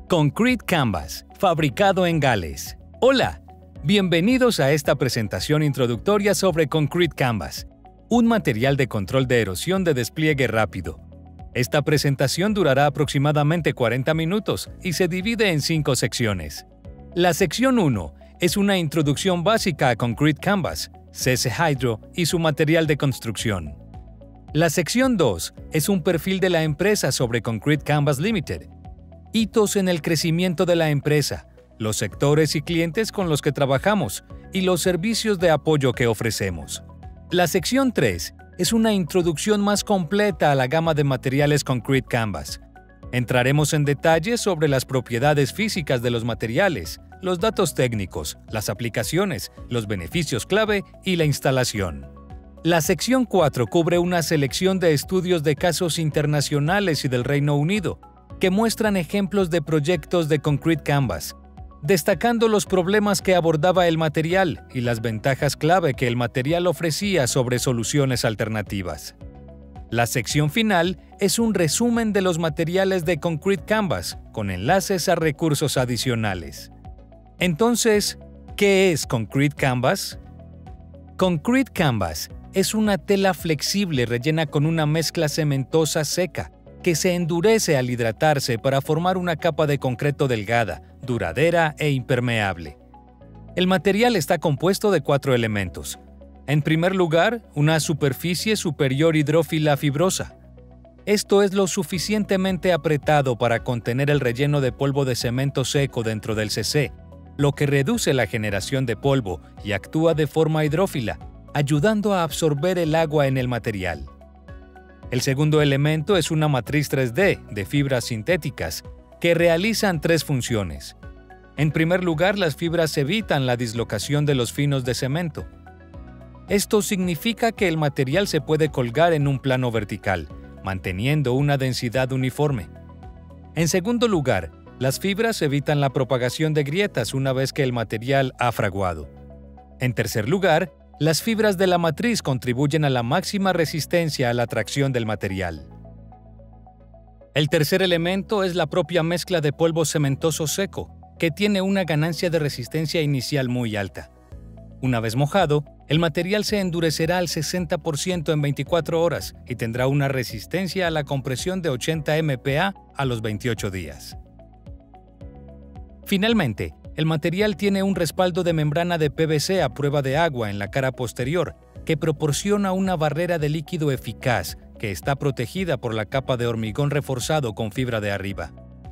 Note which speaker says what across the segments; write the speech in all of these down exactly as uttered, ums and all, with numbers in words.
Speaker 1: Concrete Canvas, fabricado en Gales. Hola, bienvenidos a esta presentación introductoria sobre Concrete Canvas, un material de control de erosión de despliegue rápido. Esta presentación durará aproximadamente cuarenta minutos y se divide en cinco secciones. La sección uno es una introducción básica a Concrete Canvas, C S Hydro y su material de construcción. La sección dos es un perfil de la empresa sobre Concrete Canvas Limited, hitos en el crecimiento de la empresa, los sectores y clientes con los que trabajamos y los servicios de apoyo que ofrecemos. La sección tres es una introducción más completa a la gama de materiales Concrete Canvas. Entraremos en detalles sobre las propiedades físicas de los materiales, los datos técnicos, las aplicaciones, los beneficios clave y la instalación. La sección cuatro cubre una selección de estudios de casos internacionales y del Reino Unido, que muestran ejemplos de proyectos de Concrete Canvas, destacando los problemas que abordaba el material y las ventajas clave que el material ofrecía sobre soluciones alternativas. La sección final es un resumen de los materiales de Concrete Canvas, con enlaces a recursos adicionales. Entonces, ¿qué es Concrete Canvas? Concrete Canvas es una tela flexible rellena con una mezcla cementosa seca, que se endurece al hidratarse para formar una capa de concreto delgada, duradera e impermeable. El material está compuesto de cuatro elementos. En primer lugar, una superficie superior hidrófila fibrosa. Esto es lo suficientemente apretado para contener el relleno de polvo de cemento seco dentro del C C, lo que reduce la generación de polvo y actúa de forma hidrófila, ayudando a absorber el agua en el material. El segundo elemento es una matriz tres D de fibras sintéticas que realizan tres funciones. En primer lugar, las fibras evitan la dislocación de los finos de cemento. Esto significa que el material se puede colgar en un plano vertical, manteniendo una densidad uniforme. En segundo lugar, las fibras evitan la propagación de grietas una vez que el material ha fraguado. En tercer lugar, las fibras de la matriz contribuyen a la máxima resistencia a la tracción del material. El tercer elemento es la propia mezcla de polvo cementoso seco, que tiene una ganancia de resistencia inicial muy alta. Una vez mojado, el material se endurecerá al sesenta por ciento en veinticuatro horas y tendrá una resistencia a la compresión de ochenta metros por segundo a los veintiocho días. Finalmente, el material tiene un respaldo de membrana de P V C a prueba de agua en la cara posterior, que proporciona una barrera de líquido eficaz que está protegida por la capa de hormigón reforzado con fibra de arriba.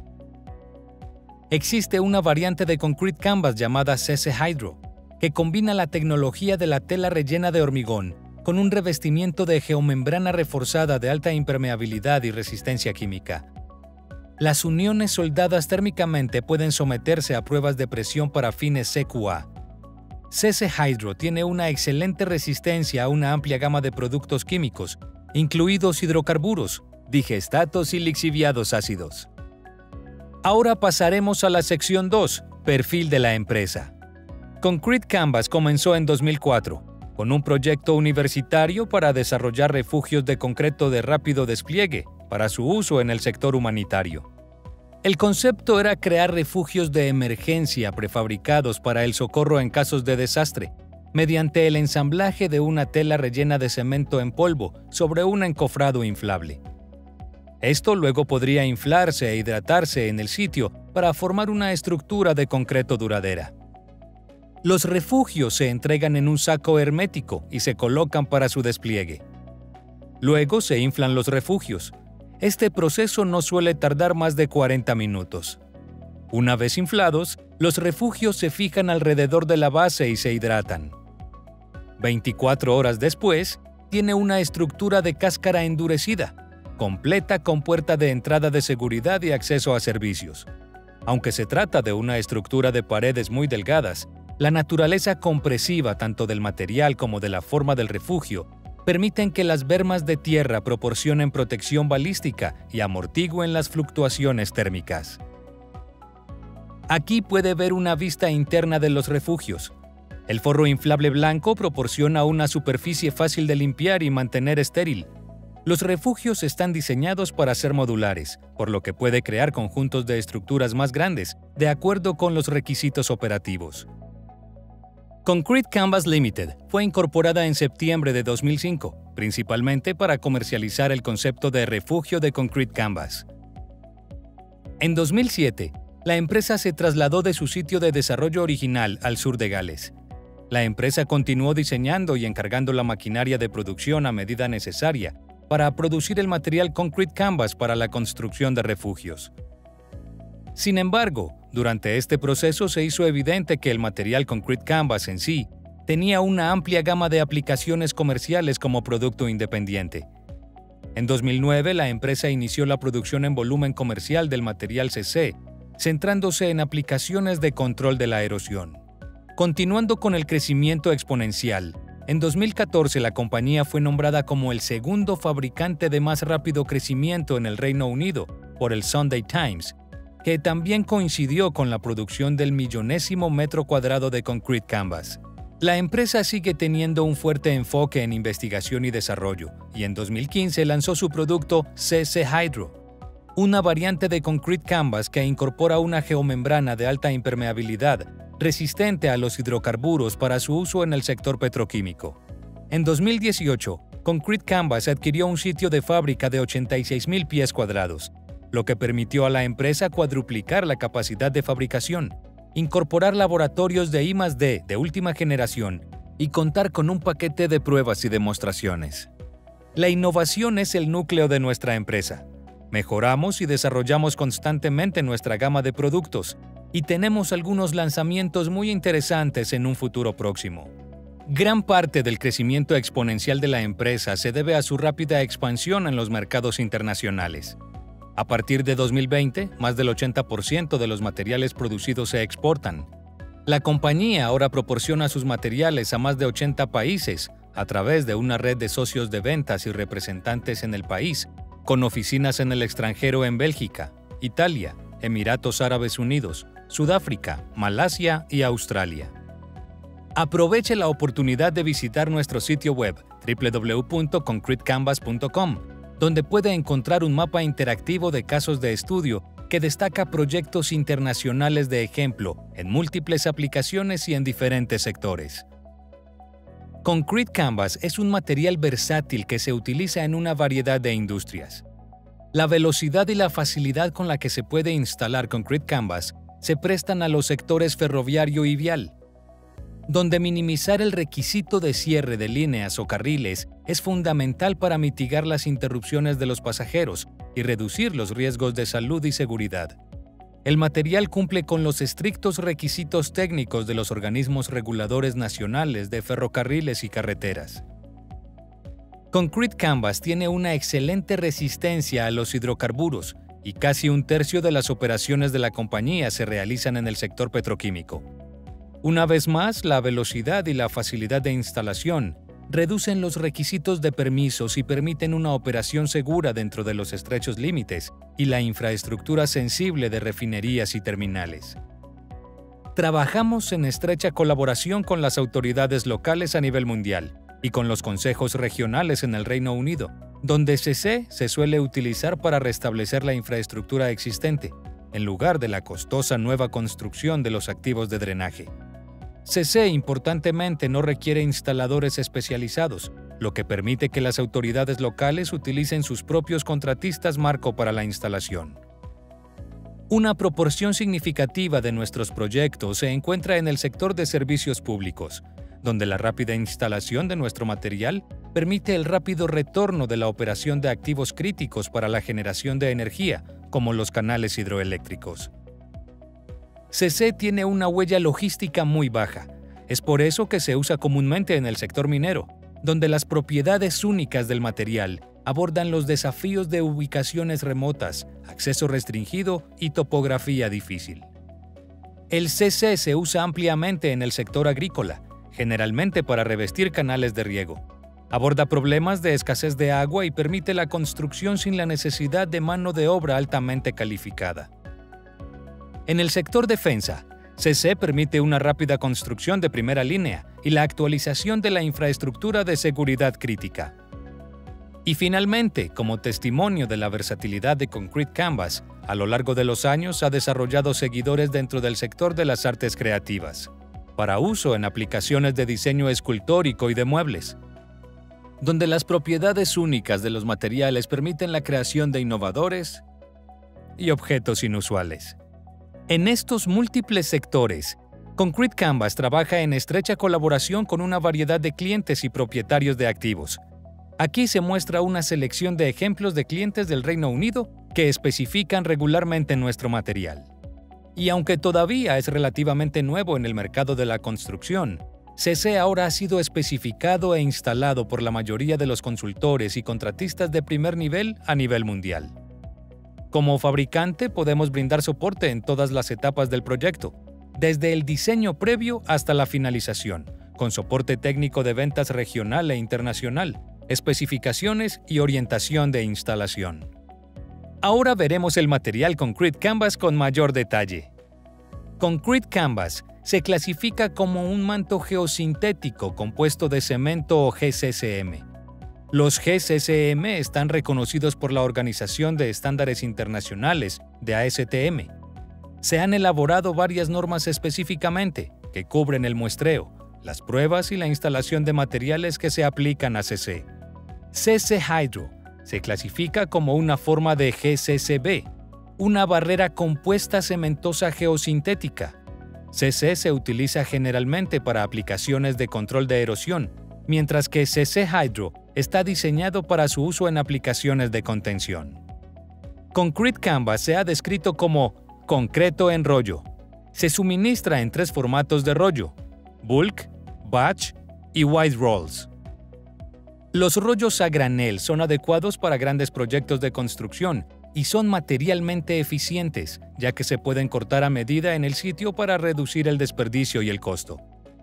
Speaker 1: Existe una variante de Concrete Canvas llamada C S Hydro, que combina la tecnología de la tela rellena de hormigón con un revestimiento de geomembrana reforzada de alta impermeabilidad y resistencia química. Las uniones soldadas térmicamente pueden someterse a pruebas de presión para fines C Q A. C S Hydro tiene una excelente resistencia a una amplia gama de productos químicos, incluidos hidrocarburos, digestatos y lixiviados ácidos. Ahora pasaremos a la sección dos, perfil de la empresa. Concrete Canvas comenzó en dos mil cuatro, con un proyecto universitario para desarrollar refugios de concreto de rápido despliegue para su uso en el sector humanitario. El concepto era crear refugios de emergencia prefabricados para el socorro en casos de desastre, mediante el ensamblaje de una tela rellena de cemento en polvo sobre un encofrado inflable. Esto luego podría inflarse e hidratarse en el sitio para formar una estructura de concreto duradera. Los refugios se entregan en un saco hermético y se colocan para su despliegue. Luego se inflan los refugios. Este proceso no suele tardar más de cuarenta minutos. Una vez inflados, los refugios se fijan alrededor de la base y se hidratan. veinticuatro horas después, tiene una estructura de cáscara endurecida, completa con puerta de entrada de seguridad y acceso a servicios. Aunque se trata de una estructura de paredes muy delgadas, la naturaleza compresiva tanto del material como de la forma del refugio permiten que las bermas de tierra proporcionen protección balística y amortigüen las fluctuaciones térmicas. Aquí puede ver una vista interna de los refugios. El forro inflable blanco proporciona una superficie fácil de limpiar y mantener estéril. Los refugios están diseñados para ser modulares, por lo que puede crear conjuntos de estructuras más grandes, de acuerdo con los requisitos operativos. Concrete Canvas Limited fue incorporada en septiembre de dos mil cinco, principalmente para comercializar el concepto de refugio de Concrete Canvas. En dos mil siete, la empresa se trasladó de su sitio de desarrollo original al sur de Gales. La empresa continuó diseñando y encargando la maquinaria de producción a medida necesaria para producir el material Concrete Canvas para la construcción de refugios. Sin embargo, durante este proceso se hizo evidente que el material Concrete Canvas en sí tenía una amplia gama de aplicaciones comerciales como producto independiente. En dos mil nueve, la empresa inició la producción en volumen comercial del material C C, centrándose en aplicaciones de control de la erosión. Continuando con el crecimiento exponencial, en dos mil catorce la compañía fue nombrada como el segundo fabricante de más rápido crecimiento en el Reino Unido por el Sunday Times, que también coincidió con la producción del millonésimo metro cuadrado de Concrete Canvas. La empresa sigue teniendo un fuerte enfoque en investigación y desarrollo, y en dos mil quince lanzó su producto C C Hydro, una variante de Concrete Canvas que incorpora una geomembrana de alta impermeabilidad resistente a los hidrocarburos para su uso en el sector petroquímico. En dos mil dieciocho, Concrete Canvas adquirió un sitio de fábrica de ochenta y seis mil pies cuadrados, lo que permitió a la empresa cuadruplicar la capacidad de fabricación, incorporar laboratorios de I más D de última generación y contar con un paquete de pruebas y demostraciones. La innovación es el núcleo de nuestra empresa. Mejoramos y desarrollamos constantemente nuestra gama de productos, y tenemos algunos lanzamientos muy interesantes en un futuro próximo. Gran parte del crecimiento exponencial de la empresa se debe a su rápida expansión en los mercados internacionales. A partir de dos mil veinte, más del ochenta por ciento de los materiales producidos se exportan. La compañía ahora proporciona sus materiales a más de ochenta países a través de una red de socios de ventas y representantes en el país, con oficinas en el extranjero en Bélgica, Italia, Emiratos Árabes Unidos, Sudáfrica, Malasia y Australia. Aproveche la oportunidad de visitar nuestro sitio web doble u doble u doble u punto concrete canvas punto com, donde puede encontrar un mapa interactivo de casos de estudio que destaca proyectos internacionales de ejemplo en múltiples aplicaciones y en diferentes sectores. Concrete Canvas es un material versátil que se utiliza en una variedad de industrias. La velocidad y la facilidad con la que se puede instalar Concrete Canvas se prestan a los sectores ferroviario y vial, donde minimizar el requisito de cierre de líneas o carriles es fundamental para mitigar las interrupciones de los pasajeros y reducir los riesgos de salud y seguridad. El material cumple con los estrictos requisitos técnicos de los organismos reguladores nacionales de ferrocarriles y carreteras. Concrete Canvas tiene una excelente resistencia a los hidrocarburos y casi un tercio de las operaciones de la compañía se realizan en el sector petroquímico. Una vez más, la velocidad y la facilidad de instalación reducen los requisitos de permisos y permiten una operación segura dentro de los estrechos límites y la infraestructura sensible de refinerías y terminales. Trabajamos en estrecha colaboración con las autoridades locales a nivel mundial y con los consejos regionales en el Reino Unido, donde C C se suele utilizar para restablecer la infraestructura existente, en lugar de la costosa nueva construcción de los activos de drenaje. C C, importantemente, no requiere instaladores especializados, lo que permite que las autoridades locales utilicen sus propios contratistas marco para la instalación. Una proporción significativa de nuestros proyectos se encuentra en el sector de servicios públicos, donde la rápida instalación de nuestro material permite el rápido retorno de la operación de activos críticos para la generación de energía, como los canales hidroeléctricos. C C tiene una huella logística muy baja. Es por eso que se usa comúnmente en el sector minero, donde las propiedades únicas del material abordan los desafíos de ubicaciones remotas, acceso restringido y topografía difícil. El C C se usa ampliamente en el sector agrícola, generalmente para revestir canales de riego. Aborda problemas de escasez de agua y permite la construcción sin la necesidad de mano de obra altamente calificada. En el sector defensa, C C permite una rápida construcción de primera línea y la actualización de la infraestructura de seguridad crítica. Y finalmente, como testimonio de la versatilidad de Concrete Canvas, a lo largo de los años ha desarrollado seguidores dentro del sector de las artes creativas, para uso en aplicaciones de diseño escultórico y de muebles, donde las propiedades únicas de los materiales permiten la creación de innovadores y objetos inusuales. En estos múltiples sectores, Concrete Canvas trabaja en estrecha colaboración con una variedad de clientes y propietarios de activos. Aquí se muestra una selección de ejemplos de clientes del Reino Unido que especifican regularmente nuestro material. Y aunque todavía es relativamente nuevo en el mercado de la construcción, C C ahora ha sido especificado e instalado por la mayoría de los consultores y contratistas de primer nivel a nivel mundial. Como fabricante, podemos brindar soporte en todas las etapas del proyecto, desde el diseño previo hasta la finalización, con soporte técnico de ventas regional e internacional, especificaciones y orientación de instalación. Ahora veremos el material Concrete Canvas con mayor detalle. Concrete Canvas se clasifica como un manto geosintético compuesto de cemento o G C C M. Los G C C M están reconocidos por la Organización de Estándares Internacionales de A S T M. Se han elaborado varias normas específicamente que cubren el muestreo, las pruebas y la instalación de materiales que se aplican a C C. C C Hydro se clasifica como una forma de G C C B, una barrera compuesta cementosa geosintética. C C se utiliza generalmente para aplicaciones de control de erosión, mientras que C C Hydro está diseñado para su uso en aplicaciones de contención. Concrete Canvas se ha descrito como concreto en rollo. Se suministra en tres formatos de rollo: bulk, batch y wide rolls. Los rollos a granel son adecuados para grandes proyectos de construcción y son materialmente eficientes, ya que se pueden cortar a medida en el sitio para reducir el desperdicio y el costo.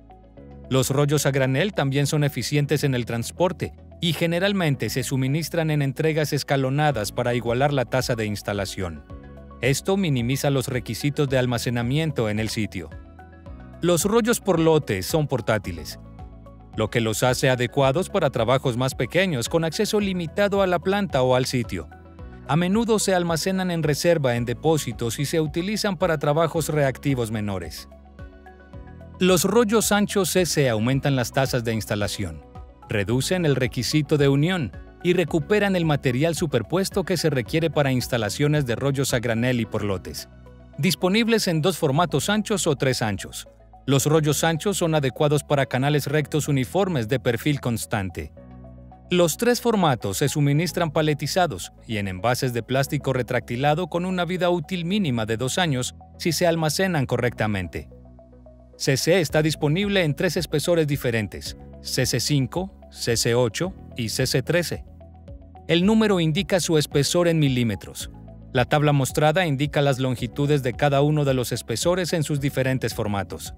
Speaker 1: Los rollos a granel también son eficientes en el transporte y generalmente se suministran en entregas escalonadas para igualar la tasa de instalación. Esto minimiza los requisitos de almacenamiento en el sitio. Los rollos por lotes son portátiles, lo que los hace adecuados para trabajos más pequeños con acceso limitado a la planta o al sitio. A menudo se almacenan en reserva en depósitos y se utilizan para trabajos reactivos menores. Los rollos anchos C C aumentan las tasas de instalación, reducen el requisito de unión y recuperan el material superpuesto que se requiere para instalaciones de rollos a granel y por lotes. Disponibles en dos formatos anchos o tres anchos. Los rollos anchos son adecuados para canales rectos uniformes de perfil constante. Los tres formatos se suministran paletizados y en envases de plástico retractilado con una vida útil mínima de dos años si se almacenan correctamente. C C está disponible en tres espesores diferentes: C C cinco, C C ocho y C C trece. El número indica su espesor en milímetros. La tabla mostrada indica las longitudes de cada uno de los espesores en sus diferentes formatos.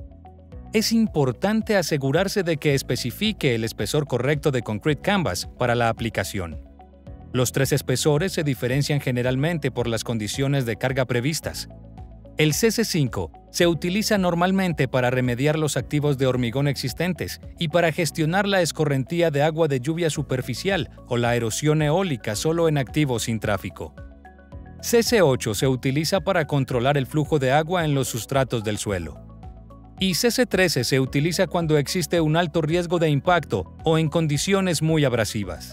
Speaker 1: Es importante asegurarse de que especifique el espesor correcto de Concrete Canvas para la aplicación. Los tres espesores se diferencian generalmente por las condiciones de carga previstas. El C C cinco se utiliza normalmente para remediar los activos de hormigón existentes y para gestionar la escorrentía de agua de lluvia superficial o la erosión eólica solo en activos sin tráfico. C C ocho se utiliza para controlar el flujo de agua en los sustratos del suelo. Y C C trece se utiliza cuando existe un alto riesgo de impacto o en condiciones muy abrasivas.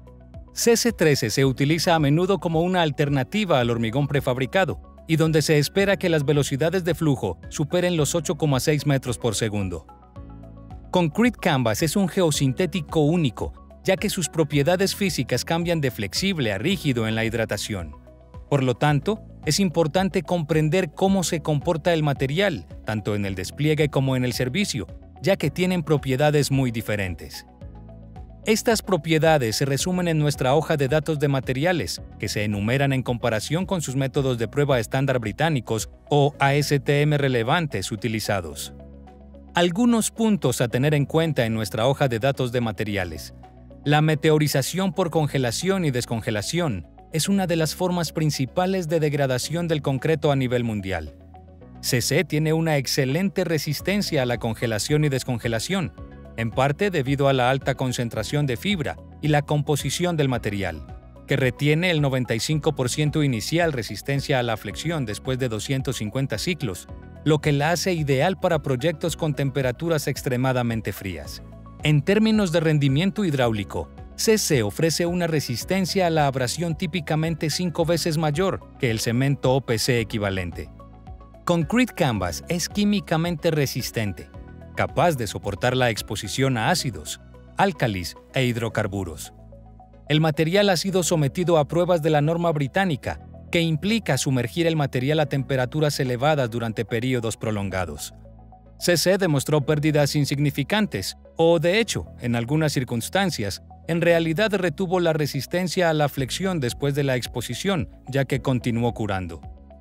Speaker 1: C C trece se utiliza a menudo como una alternativa al hormigón prefabricado y donde se espera que las velocidades de flujo superen los ocho coma seis metros por segundo. Concrete Canvas es un geosintético único, ya que sus propiedades físicas cambian de flexible a rígido en la hidratación. Por lo tanto, es importante comprender cómo se comporta el material, tanto en el despliegue como en el servicio, ya que tienen propiedades muy diferentes. Estas propiedades se resumen en nuestra hoja de datos de materiales, que se enumeran en comparación con sus métodos de prueba estándar británicos o A S T M relevantes utilizados. Algunos puntos a tener en cuenta en nuestra hoja de datos de materiales. La meteorización por congelación y descongelación es una de las formas principales de degradación del concreto a nivel mundial. C C tiene una excelente resistencia a la congelación y descongelación, en parte debido a la alta concentración de fibra y la composición del material, que retiene el noventa y cinco por ciento inicial resistencia a la flexión después de doscientos cincuenta ciclos, lo que la hace ideal para proyectos con temperaturas extremadamente frías. En términos de rendimiento hidráulico, C C ofrece una resistencia a la abrasión típicamente cinco veces mayor que el cemento O P C equivalente. Concrete Canvas es químicamente resistente, capaz de soportar la exposición a ácidos, álcalis e hidrocarburos. El material ha sido sometido a pruebas de la norma británica, que implica sumergir el material a temperaturas elevadas durante períodos prolongados. C C demostró pérdidas insignificantes, o de hecho, en algunas circunstancias, en realidad retuvo la resistencia a la flexión después de la exposición, ya que continuó curando.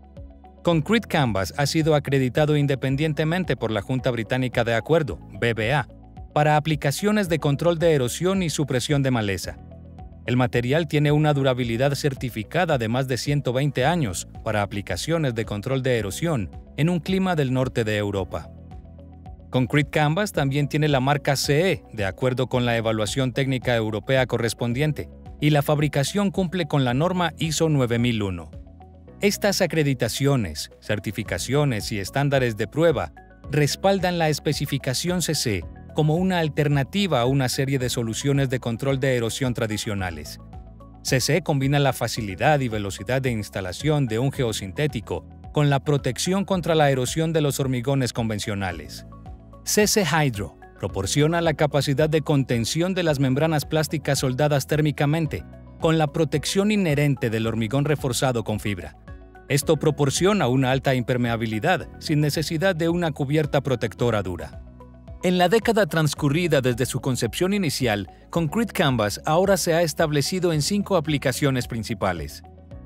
Speaker 1: Concrete Canvas ha sido acreditado independientemente por la Junta Británica de Acuerdo, B B A, para aplicaciones de control de erosión y supresión de maleza. El material tiene una durabilidad certificada de más de ciento veinte años para aplicaciones de control de erosión en un clima del norte de Europa. Concrete Canvas también tiene la marca C E, de acuerdo con la evaluación técnica europea correspondiente, y la fabricación cumple con la norma I S O nueve mil uno. Estas acreditaciones, certificaciones y estándares de prueba respaldan la especificación C C como una alternativa a una serie de soluciones de control de erosión tradicionales. C C combina la facilidad y velocidad de instalación de un geosintético con la protección contra la erosión de los hormigones convencionales. C C Hydro proporciona la capacidad de contención de las membranas plásticas soldadas térmicamente, con la protección inherente del hormigón reforzado con fibra. Esto proporciona una alta impermeabilidad sin necesidad de una cubierta protectora dura. En la década transcurrida desde su concepción inicial, Concrete Canvas ahora se ha establecido en cinco aplicaciones principales.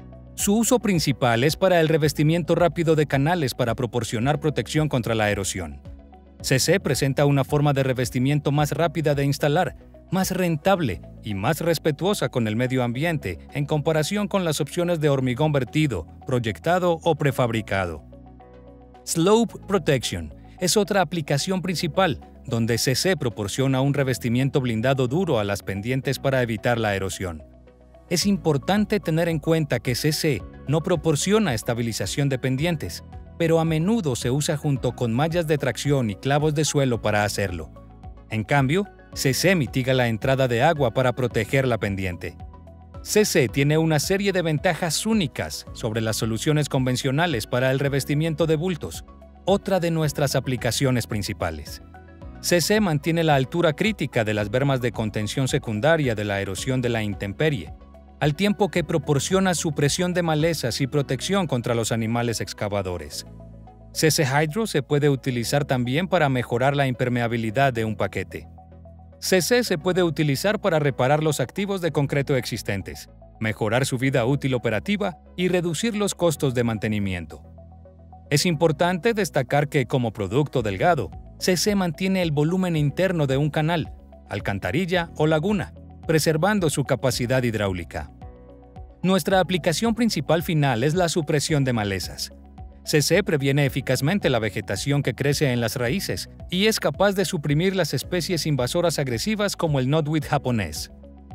Speaker 1: Su uso principal es para el revestimiento rápido de canales para proporcionar protección contra la erosión. C C presenta una forma de revestimiento más rápida de instalar, más rentable y más respetuosa con el medio ambiente en comparación con las opciones de hormigón vertido, proyectado o prefabricado. Slope Protection es otra aplicación principal, donde C C proporciona un revestimiento blindado duro a las pendientes para evitar la erosión. Es importante tener en cuenta que C C no proporciona estabilización de pendientes, pero a menudo se usa junto con mallas de tracción y clavos de suelo para hacerlo. En cambio, C C mitiga la entrada de agua para proteger la pendiente. C C tiene una serie de ventajas únicas sobre las soluciones convencionales para el revestimiento de bultos, otra de nuestras aplicaciones principales. C C mantiene la altura crítica de las bermas de contención secundaria de la erosión de la intemperie, al tiempo que proporciona supresión de malezas y protección contra los animales excavadores. C C Hydro se puede utilizar también para mejorar la impermeabilidad de un paquete. C C se puede utilizar para reparar los activos de concreto existentes, mejorar su vida útil operativa y reducir los costos de mantenimiento. Es importante destacar que, como producto delgado, C C mantiene el volumen interno de un canal, alcantarilla o laguna, preservando su capacidad hidráulica. Nuestra aplicación principal final es la supresión de malezas. C C previene eficazmente la vegetación que crece en las raíces y es capaz de suprimir las especies invasoras agresivas como el knotweed japonés.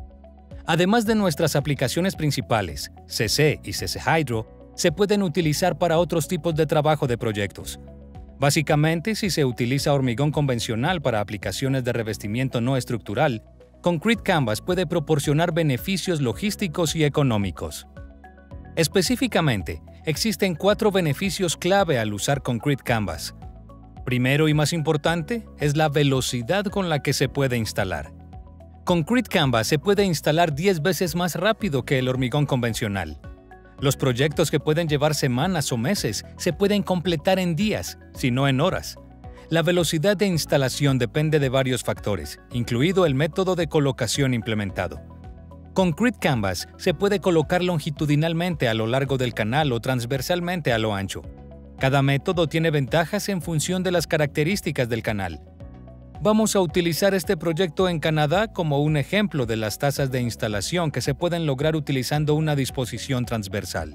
Speaker 1: Además de nuestras aplicaciones principales, C C y C C Hydro se pueden utilizar para otros tipos de trabajo de proyectos. Básicamente, si se utiliza hormigón convencional para aplicaciones de revestimiento no estructural, Concrete Canvas puede proporcionar beneficios logísticos y económicos. Específicamente, existen cuatro beneficios clave al usar Concrete Canvas. Primero y más importante es la velocidad con la que se puede instalar. Concrete Canvas se puede instalar diez veces más rápido que el hormigón convencional. Los proyectos que pueden llevar semanas o meses se pueden completar en días, si no en horas. La velocidad de instalación depende de varios factores, incluido el método de colocación implementado. Concrete Canvas se puede colocar longitudinalmente a lo largo del canal o transversalmente a lo ancho. Cada método tiene ventajas en función de las características del canal. Vamos a utilizar este proyecto en Canadá como un ejemplo de las tasas de instalación que se pueden lograr utilizando una disposición transversal.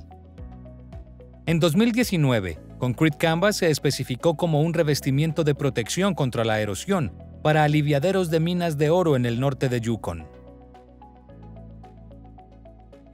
Speaker 1: En dos mil diecinueve, Concrete Canvas se especificó como un revestimiento de protección contra la erosión para aliviaderos de minas de oro en el norte de Yukon.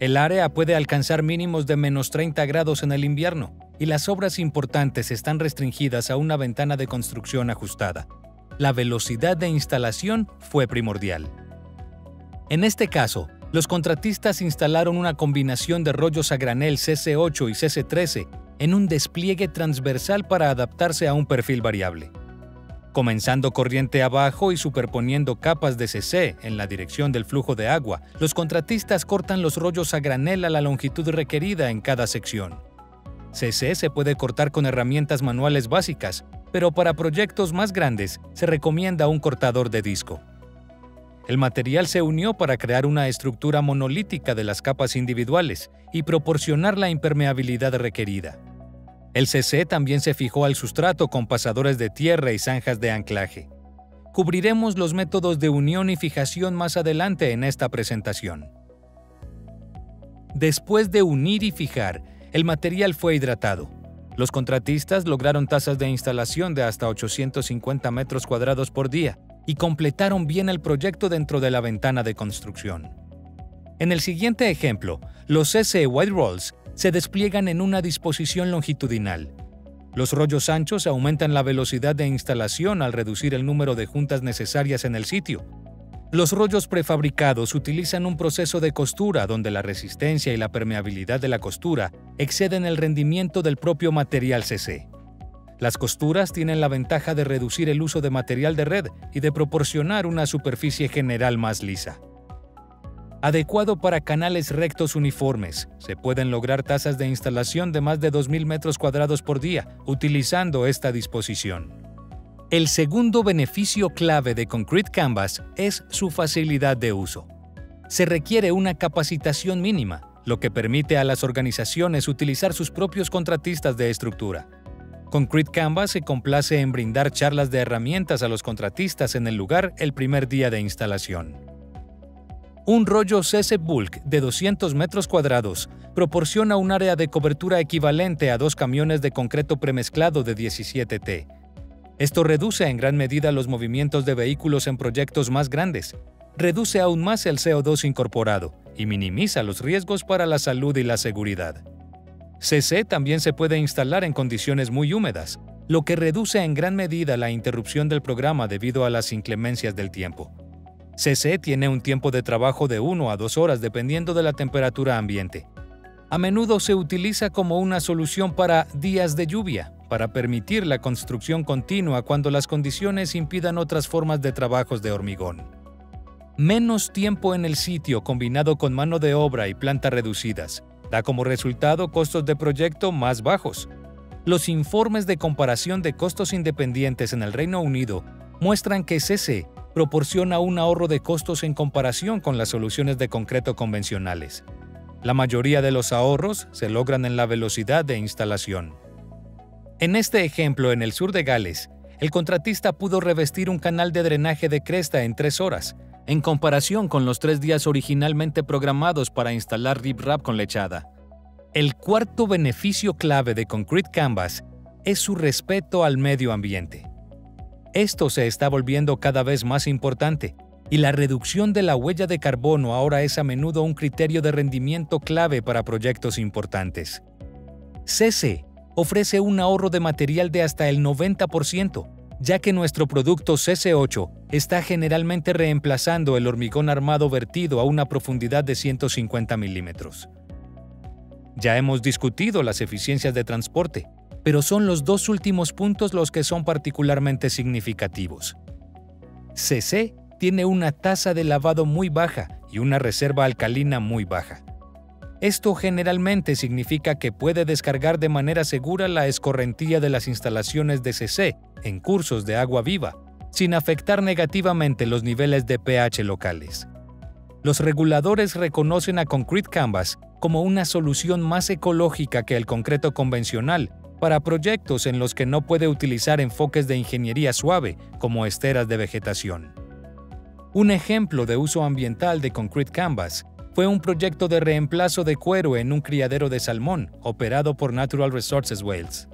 Speaker 1: El área puede alcanzar mínimos de menos treinta grados en el invierno y las obras importantes están restringidas a una ventana de construcción ajustada. La velocidad de instalación fue primordial. En este caso, los contratistas instalaron una combinación de rollos a granel C C ocho y C C trece en un despliegue transversal para adaptarse a un perfil variable. Comenzando corriente abajo y superponiendo capas de C C en la dirección del flujo de agua, los contratistas cortan los rollos a granel a la longitud requerida en cada sección. C C se puede cortar con herramientas manuales básicas, pero para proyectos más grandes se recomienda un cortador de disco. El material se unió para crear una estructura monolítica de las capas individuales y proporcionar la impermeabilidad requerida. El C C también se fijó al sustrato con pasadores de tierra y zanjas de anclaje. Cubriremos los métodos de unión y fijación más adelante en esta presentación. Después de unir y fijar, el material fue hidratado. Los contratistas lograron tasas de instalación de hasta ochocientos cincuenta metros cuadrados por día y completaron bien el proyecto dentro de la ventana de construcción. En el siguiente ejemplo, los C C White Rolls se despliegan en una disposición longitudinal. Los rollos anchos aumentan la velocidad de instalación al reducir el número de juntas necesarias en el sitio. Los rollos prefabricados utilizan un proceso de costura donde la resistencia y la permeabilidad de la costura exceden el rendimiento del propio material C C. Las costuras tienen la ventaja de reducir el uso de material de red y de proporcionar una superficie general más lisa. Adecuado para canales rectos uniformes, se pueden lograr tasas de instalación de más de dos mil metros cuadrados por día utilizando esta disposición. El segundo beneficio clave de Concrete Canvas es su facilidad de uso. Se requiere una capacitación mínima, lo que permite a las organizaciones utilizar sus propios contratistas de estructura. Concrete Canvas se complace en brindar charlas de herramientas a los contratistas en el lugar el primer día de instalación. Un rollo C C Bulk de doscientos metros cuadrados proporciona un área de cobertura equivalente a dos camiones de concreto premezclado de diecisiete T. Esto reduce en gran medida los movimientos de vehículos en proyectos más grandes, reduce aún más el C O dos incorporado y minimiza los riesgos para la salud y la seguridad. C C también se puede instalar en condiciones muy húmedas, lo que reduce en gran medida la interrupción del programa debido a las inclemencias del tiempo. C C tiene un tiempo de trabajo de una a dos horas dependiendo de la temperatura ambiente. A menudo se utiliza como una solución para días de lluvia, para permitir la construcción continua cuando las condiciones impidan otras formas de trabajos de hormigón. Menos tiempo en el sitio combinado con mano de obra y planta reducidas da como resultado costos de proyecto más bajos. Los informes de comparación de costos independientes en el Reino Unido muestran que C C proporciona un ahorro de costos en comparación con las soluciones de concreto convencionales. La mayoría de los ahorros se logran en la velocidad de instalación. En este ejemplo, en el sur de Gales, el contratista pudo revestir un canal de drenaje de cresta en tres horas, en comparación con los tres días originalmente programados para instalar riprap con lechada. El cuarto beneficio clave de Concrete Canvas es su respeto al medio ambiente. Esto se está volviendo cada vez más importante, y la reducción de la huella de carbono ahora es a menudo un criterio de rendimiento clave para proyectos importantes. C C ofrece un ahorro de material de hasta el noventa por ciento, ya que nuestro producto C C ocho está generalmente reemplazando el hormigón armado vertido a una profundidad de ciento cincuenta milímetros. Ya hemos discutido las eficiencias de transporte, pero son los dos últimos puntos los que son particularmente significativos. C C tiene una tasa de lavado muy baja y una reserva alcalina muy baja. Esto generalmente significa que puede descargar de manera segura la escorrentía de las instalaciones de C C en cursos de agua viva, sin afectar negativamente los niveles de pH locales. Los reguladores reconocen a Concrete Canvas como una solución más ecológica que el concreto convencional para proyectos en los que no puede utilizar enfoques de ingeniería suave como esteras de vegetación. Un ejemplo de uso ambiental de Concrete Canvas fue un proyecto de reemplazo de cuero en un criadero de salmón operado por Natural Resources Wales.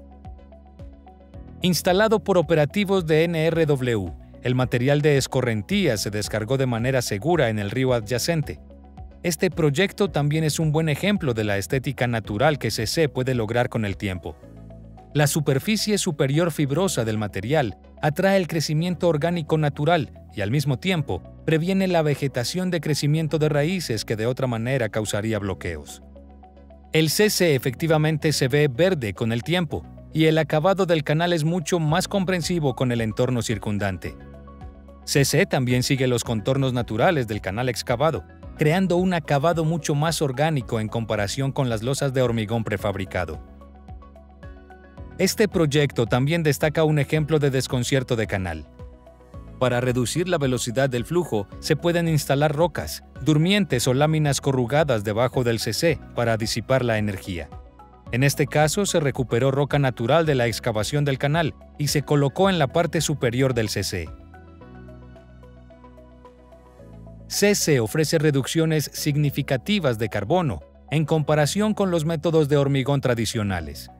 Speaker 1: Instalado por operativos de N R W, el material de escorrentía se descargó de manera segura en el río adyacente. Este proyecto también es un buen ejemplo de la estética natural que C C puede lograr con el tiempo. La superficie superior fibrosa del material atrae el crecimiento orgánico natural y al mismo tiempo previene la vegetación de crecimiento de raíces que de otra manera causaría bloqueos. El C C efectivamente se ve verde con el tiempo y el acabado del canal es mucho más comprensivo con el entorno circundante. C C también sigue los contornos naturales del canal excavado, creando un acabado mucho más orgánico en comparación con las losas de hormigón prefabricado. Este proyecto también destaca un ejemplo de desconcierto de canal. Para reducir la velocidad del flujo, se pueden instalar rocas, durmientes o láminas corrugadas debajo del C C para disipar la energía. En este caso, se recuperó roca natural de la excavación del canal y se colocó en la parte superior del C C. C C ofrece reducciones significativas de carbono en comparación con los métodos de hormigón tradicionales.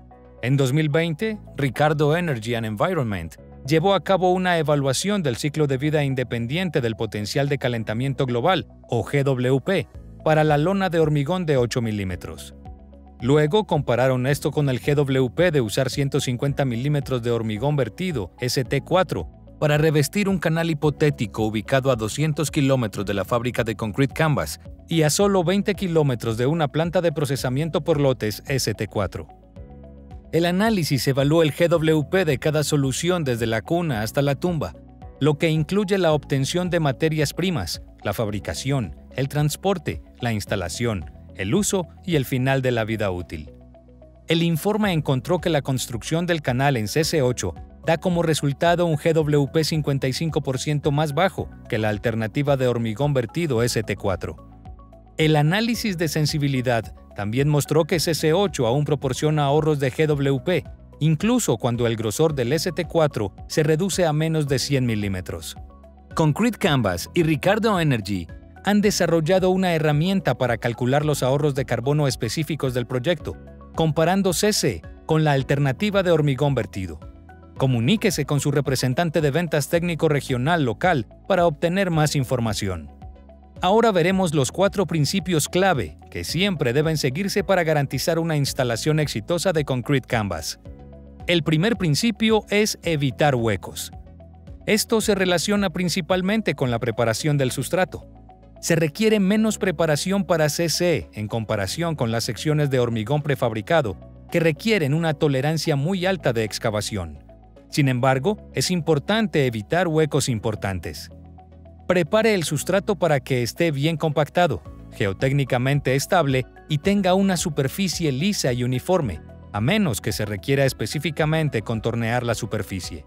Speaker 1: En dos mil veinte, Ricardo Energy and Environment llevó a cabo una evaluación del ciclo de vida independiente del potencial de calentamiento global, o G W P, para la lona de hormigón de ocho milímetros. Luego compararon esto con el G W P de usar ciento cincuenta milímetros de hormigón vertido, S T cuatro, para revestir un canal hipotético ubicado a doscientos kilómetros de la fábrica de Concrete Canvas y a solo veinte kilómetros de una planta de procesamiento por lotes S T cuatro. El análisis evaluó el G W P de cada solución desde la cuna hasta la tumba, lo que incluye la obtención de materias primas, la fabricación, el transporte, la instalación, el uso y el final de la vida útil. El informe encontró que la construcción del canal en C C ocho da como resultado un G W P cincuenta y cinco por ciento más bajo que la alternativa de hormigón vertido S T cuatro. El análisis de sensibilidad también mostró que C C ocho aún proporciona ahorros de G W P, incluso cuando el grosor del S T cuatro se reduce a menos de cien milímetros. Concrete Canvas y Ricardo Energy han desarrollado una herramienta para calcular los ahorros de carbono específicos del proyecto, comparando C C con la alternativa de hormigón vertido. Comuníquese con su representante de ventas técnico regional local para obtener más información. Ahora veremos los cuatro principios clave que siempre deben seguirse para garantizar una instalación exitosa de Concrete Canvas. El primer principio es evitar huecos. Esto se relaciona principalmente con la preparación del sustrato. Se requiere menos preparación para C C en comparación con las secciones de hormigón prefabricado, que requieren una tolerancia muy alta de excavación. Sin embargo, es importante evitar huecos importantes. Prepare el sustrato para que esté bien compactado, geotécnicamente estable y tenga una superficie lisa y uniforme, a menos que se requiera específicamente contornear la superficie.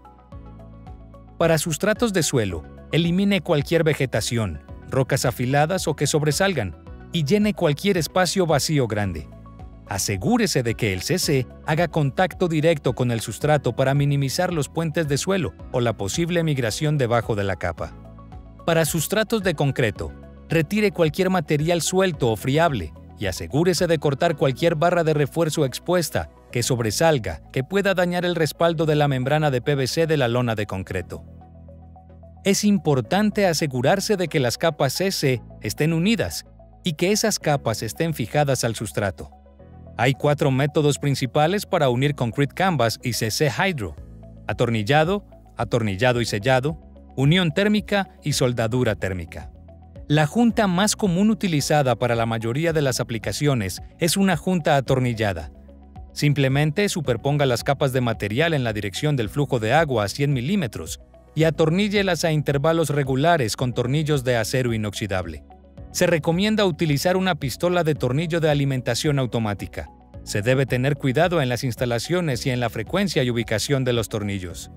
Speaker 1: Para sustratos de suelo, elimine cualquier vegetación, rocas afiladas o que sobresalgan, y llene cualquier espacio vacío grande. Asegúrese de que el C C haga contacto directo con el sustrato para minimizar los puentes de suelo o la posible migración debajo de la capa. Para sustratos de concreto, retire cualquier material suelto o friable y asegúrese de cortar cualquier barra de refuerzo expuesta que sobresalga que pueda dañar el respaldo de la membrana de P V C de la lona de concreto. Es importante asegurarse de que las capas C C estén unidas y que esas capas estén fijadas al sustrato. Hay cuatro métodos principales para unir Concrete Canvas y C C Hydro: atornillado, atornillado y sellado, unión térmica y soldadura térmica. La junta más común utilizada para la mayoría de las aplicaciones es una junta atornillada. Simplemente superponga las capas de material en la dirección del flujo de agua a cien milímetros y atorníllelas a intervalos regulares con tornillos de acero inoxidable. Se recomienda utilizar una pistola de tornillo de alimentación automática. Se debe tener cuidado en las instalaciones y en la frecuencia y ubicación de los tornillos.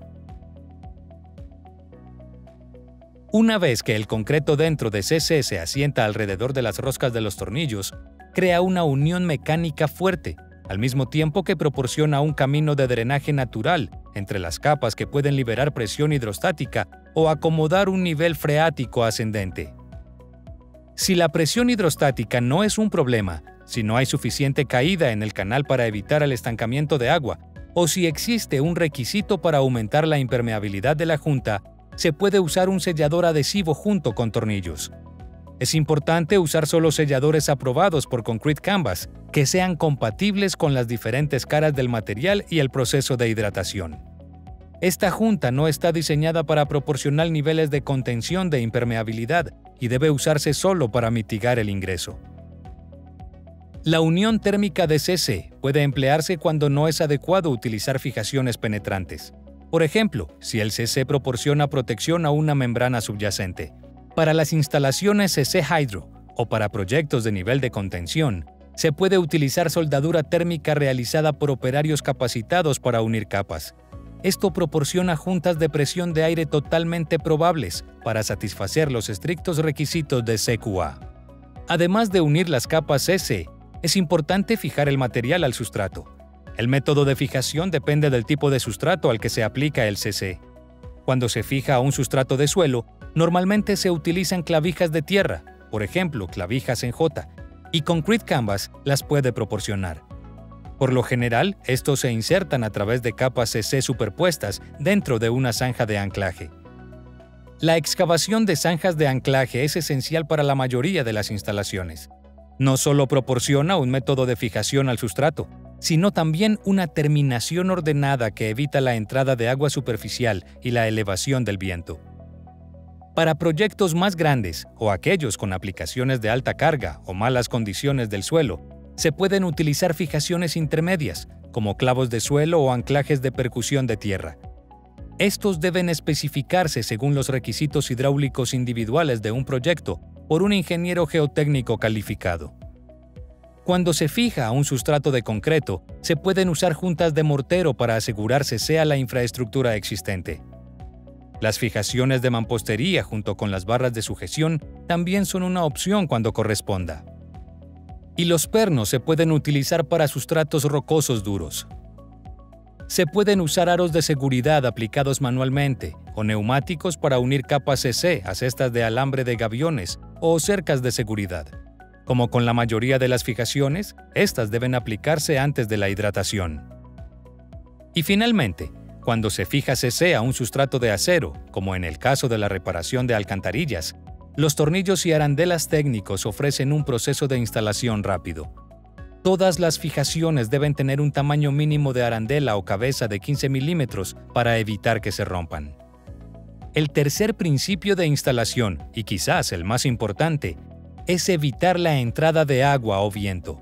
Speaker 1: Una vez que el concreto dentro de C C se asienta alrededor de las roscas de los tornillos, crea una unión mecánica fuerte, al mismo tiempo que proporciona un camino de drenaje natural entre las capas que pueden liberar presión hidrostática o acomodar un nivel freático ascendente. Si la presión hidrostática no es un problema, si no hay suficiente caída en el canal para evitar el estancamiento de agua, o si existe un requisito para aumentar la impermeabilidad de la junta, se puede usar un sellador adhesivo junto con tornillos. Es importante usar solo selladores aprobados por Concrete Canvas, que sean compatibles con las diferentes caras del material y el proceso de hidratación. Esta junta no está diseñada para proporcionar niveles de contención de impermeabilidad y debe usarse solo para mitigar el ingreso. La unión térmica de C C puede emplearse cuando no es adecuado utilizar fijaciones penetrantes. Por ejemplo, si el C C proporciona protección a una membrana subyacente. Para las instalaciones C C Hydro o para proyectos de nivel de contención, se puede utilizar soldadura térmica realizada por operarios capacitados para unir capas. Esto proporciona juntas de presión de aire totalmente probables para satisfacer los estrictos requisitos de C Q A. Además de unir las capas C C, es importante fijar el material al sustrato. El método de fijación depende del tipo de sustrato al que se aplica el C C. Cuando se fija a un sustrato de suelo, normalmente se utilizan clavijas de tierra, por ejemplo, clavijas en J, y Concrete Canvas las puede proporcionar. Por lo general, estos se insertan a través de capas C C superpuestas dentro de una zanja de anclaje. La excavación de zanjas de anclaje es esencial para la mayoría de las instalaciones. No solo proporciona un método de fijación al sustrato, sino también una terminación ordenada que evita la entrada de agua superficial y la elevación del viento. Para proyectos más grandes o aquellos con aplicaciones de alta carga o malas condiciones del suelo, se pueden utilizar fijaciones intermedias, como clavos de suelo o anclajes de percusión de tierra. Estos deben especificarse según los requisitos hidráulicos individuales de un proyecto por un ingeniero geotécnico calificado. Cuando se fija a un sustrato de concreto, se pueden usar juntas de mortero para asegurarse sea la infraestructura existente. Las fijaciones de mampostería junto con las barras de sujeción también son una opción cuando corresponda. Y los pernos se pueden utilizar para sustratos rocosos duros. Se pueden usar aros de seguridad aplicados manualmente o neumáticos para unir capas C C a cestas de alambre de gaviones o cercas de seguridad. Como con la mayoría de las fijaciones, estas deben aplicarse antes de la hidratación. Y finalmente, cuando se fija C C a un sustrato de acero, como en el caso de la reparación de alcantarillas, los tornillos y arandelas técnicos ofrecen un proceso de instalación rápido. Todas las fijaciones deben tener un tamaño mínimo de arandela o cabeza de quince milímetros para evitar que se rompan. El tercer principio de instalación, y quizás el más importante, es evitar la entrada de agua o viento.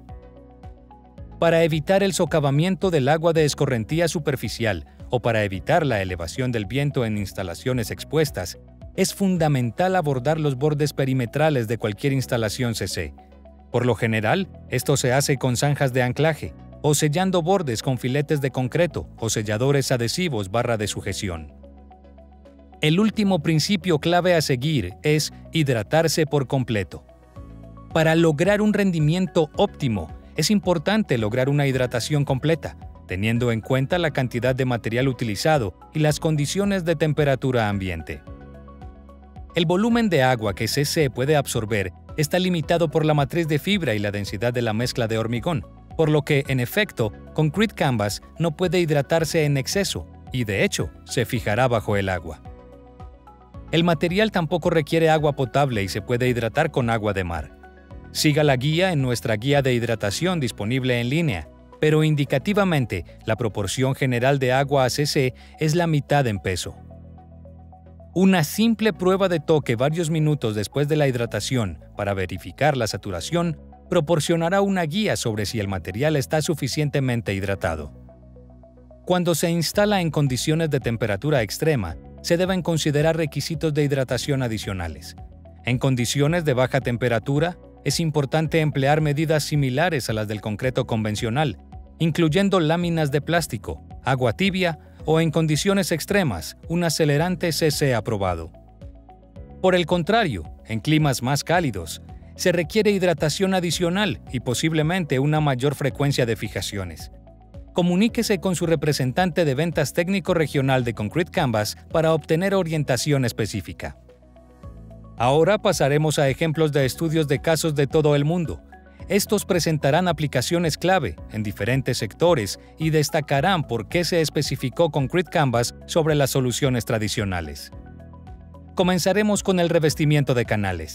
Speaker 1: Para evitar el socavamiento del agua de escorrentía superficial o para evitar la elevación del viento en instalaciones expuestas, es fundamental abordar los bordes perimetrales de cualquier instalación C C. Por lo general, esto se hace con zanjas de anclaje o sellando bordes con filetes de concreto o selladores adhesivos barra de sujeción. El último principio clave a seguir es hidratarse por completo. Para lograr un rendimiento óptimo, es importante lograr una hidratación completa, teniendo en cuenta la cantidad de material utilizado y las condiciones de temperatura ambiente. El volumen de agua que C C puede absorber está limitado por la matriz de fibra y la densidad de la mezcla de hormigón, por lo que, en efecto, Concrete Canvas no puede hidratarse en exceso y, de hecho, se fijará bajo el agua. El material tampoco requiere agua potable y se puede hidratar con agua de mar. Siga la guía en nuestra guía de hidratación disponible en línea, pero indicativamente, la proporción general de agua a C C es la mitad en peso. Una simple prueba de toque varios minutos después de la hidratación para verificar la saturación proporcionará una guía sobre si el material está suficientemente hidratado. Cuando se instala en condiciones de temperatura extrema, se deben considerar requisitos de hidratación adicionales. En condiciones de baja temperatura, es importante emplear medidas similares a las del concreto convencional, incluyendo láminas de plástico, agua tibia o, en condiciones extremas, un acelerante C C aprobado. Por el contrario, en climas más cálidos, se requiere hidratación adicional y posiblemente una mayor frecuencia de fijaciones. Comuníquese con su representante de ventas técnico regional de Concrete Canvas para obtener orientación específica. Ahora pasaremos a ejemplos de estudios de casos de todo el mundo. Estos presentarán aplicaciones clave en diferentes sectores y destacarán por qué se especificó Concrete Canvas sobre las soluciones tradicionales. Comenzaremos con el revestimiento de canales.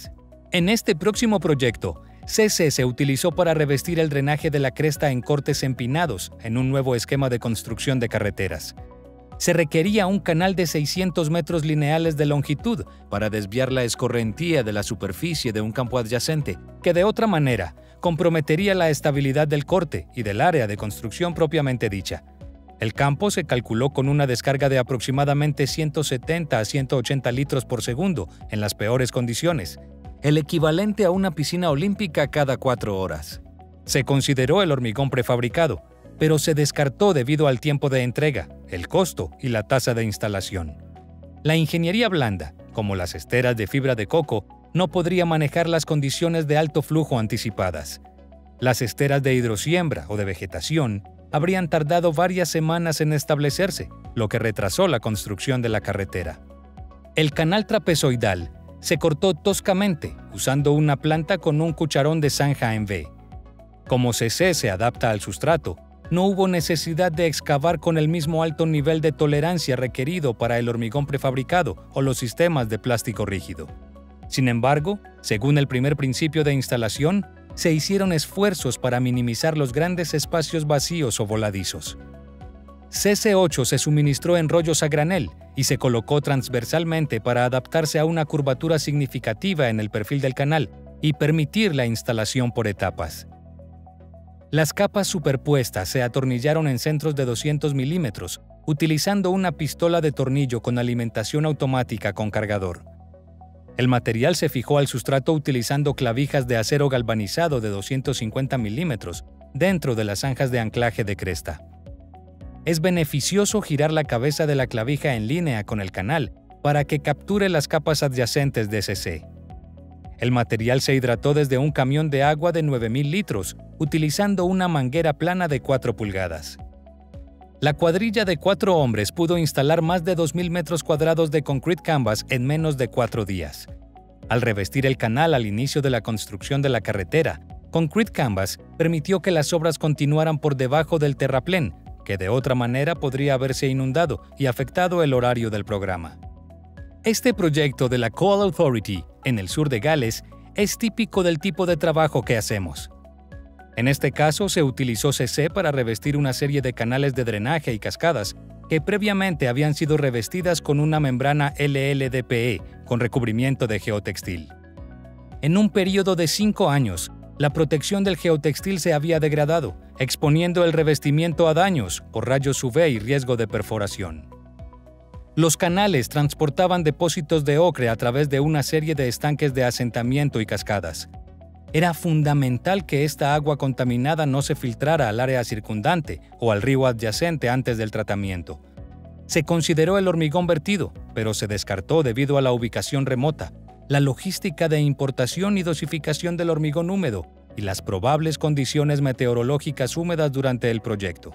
Speaker 1: En este próximo proyecto, C C se utilizó para revestir el drenaje de la cresta en cortes empinados en un nuevo esquema de construcción de carreteras. Se requería un canal de seiscientos metros lineales de longitud para desviar la escorrentía de la superficie de un campo adyacente, que de otra manera comprometería la estabilidad del corte y del área de construcción propiamente dicha. El campo se calculó con una descarga de aproximadamente ciento setenta a ciento ochenta litros por segundo en las peores condiciones, el equivalente a una piscina olímpica cada cuatro horas. Se consideró el hormigón prefabricado, pero se descartó debido al tiempo de entrega, el costo y la tasa de instalación. La ingeniería blanda, como las esteras de fibra de coco, no podría manejar las condiciones de alto flujo anticipadas. Las esteras de hidrosiembra o de vegetación habrían tardado varias semanas en establecerse, lo que retrasó la construcción de la carretera. El canal trapezoidal se cortó toscamente usando una planta con un cucharón de zanja en V. Como C C se adapta al sustrato, no hubo necesidad de excavar con el mismo alto nivel de tolerancia requerido para el hormigón prefabricado o los sistemas de plástico rígido. Sin embargo, según el primer principio de instalación, se hicieron esfuerzos para minimizar los grandes espacios vacíos o voladizos. C C ocho se suministró en rollos a granel y se colocó transversalmente para adaptarse a una curvatura significativa en el perfil del canal y permitir la instalación por etapas. Las capas superpuestas se atornillaron en centros de doscientos milímetros, utilizando una pistola de tornillo con alimentación automática con cargador. El material se fijó al sustrato utilizando clavijas de acero galvanizado de doscientos cincuenta milímetros dentro de las zanjas de anclaje de cresta. Es beneficioso girar la cabeza de la clavija en línea con el canal para que capture las capas adyacentes de C C. El material se hidrató desde un camión de agua de nueve mil litros, utilizando una manguera plana de cuatro pulgadas. La cuadrilla de cuatro hombres pudo instalar más de dos mil metros cuadrados de concrete canvas en menos de cuatro días. Al revestir el canal al inicio de la construcción de la carretera, Concrete Canvas permitió que las obras continuaran por debajo del terraplén, que de otra manera podría haberse inundado y afectado el horario del programa. Este proyecto de la Coal Authority, en el sur de Gales, es típico del tipo de trabajo que hacemos. En este caso, se utilizó C C para revestir una serie de canales de drenaje y cascadas que previamente habían sido revestidas con una membrana L L D P E con recubrimiento de geotextil. En un periodo de cinco años, la protección del geotextil se había degradado, exponiendo el revestimiento a daños por rayos U V y riesgo de perforación. Los canales transportaban depósitos de ocre a través de una serie de estanques de asentamiento y cascadas. Era fundamental que esta agua contaminada no se filtrara al área circundante o al río adyacente antes del tratamiento. Se consideró el hormigón vertido, pero se descartó debido a la ubicación remota, la logística de importación y dosificación del hormigón húmedo y las probables condiciones meteorológicas húmedas durante el proyecto.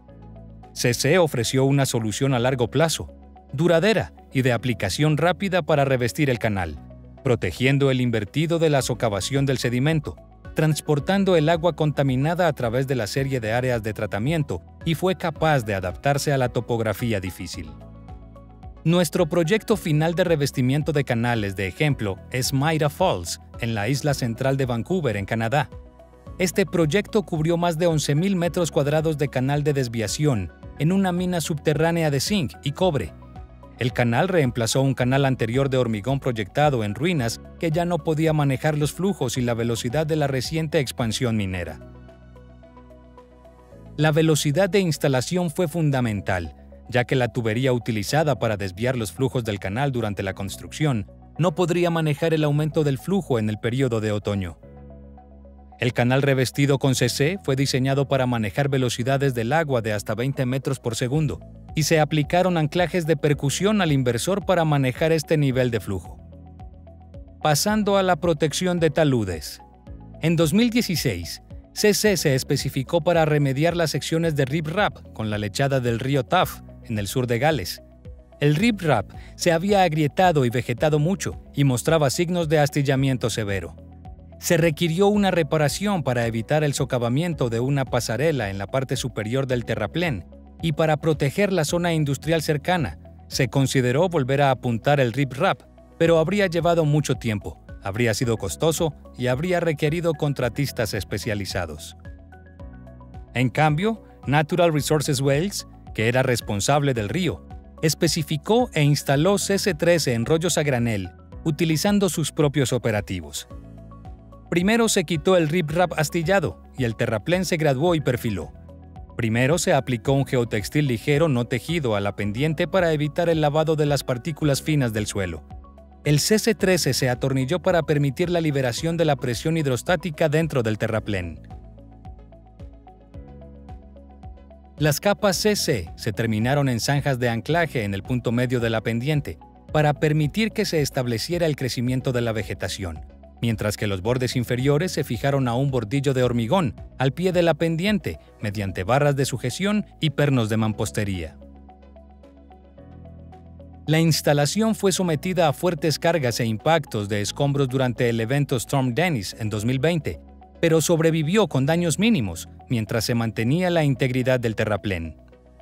Speaker 1: C C ofreció una solución a largo plazo, duradera y de aplicación rápida para revestir el canal, protegiendo el invertido de la socavación del sedimento, transportando el agua contaminada a través de la serie de áreas de tratamiento y fue capaz de adaptarse a la topografía difícil. Nuestro proyecto final de revestimiento de canales de ejemplo es Maida Falls, en la isla central de Vancouver, en Canadá. Este proyecto cubrió más de once mil metros cuadrados de canal de desviación en una mina subterránea de zinc y cobre. El canal reemplazó un canal anterior de hormigón proyectado en ruinas que ya no podía manejar los flujos y la velocidad de la reciente expansión minera. La velocidad de instalación fue fundamental, ya que la tubería utilizada para desviar los flujos del canal durante la construcción no podría manejar el aumento del flujo en el período de otoño. El canal revestido con C C fue diseñado para manejar velocidades del agua de hasta veinte metros por segundo, y se aplicaron anclajes de percusión al inversor para manejar este nivel de flujo. Pasando a la protección de taludes. En dos mil dieciséis, C C se especificó para remediar las secciones de Rip Rap con la lechada del río Taff, en el sur de Gales. El Rip Rap se había agrietado y vegetado mucho y mostraba signos de astillamiento severo. Se requirió una reparación para evitar el socavamiento de una pasarela en la parte superior del terraplén y para proteger la zona industrial cercana. Se consideró volver a apuntar el Rip Rap, pero habría llevado mucho tiempo, habría sido costoso y habría requerido contratistas especializados. En cambio, Natural Resources Wales, que era responsable del río, especificó e instaló C C trece en rollos a granel, utilizando sus propios operativos. Primero se quitó el riprap astillado y el terraplén se graduó y perfiló. Primero se aplicó un geotextil ligero no tejido a la pendiente para evitar el lavado de las partículas finas del suelo. El C C trece se atornilló para permitir la liberación de la presión hidrostática dentro del terraplén. Las capas C C se terminaron en zanjas de anclaje en el punto medio de la pendiente para permitir que se estableciera el crecimiento de la vegetación, mientras que los bordes inferiores se fijaron a un bordillo de hormigón al pie de la pendiente mediante barras de sujeción y pernos de mampostería. La instalación fue sometida a fuertes cargas e impactos de escombros durante el evento Storm Dennis en dos mil veinte, pero sobrevivió con daños mínimos mientras se mantenía la integridad del terraplén.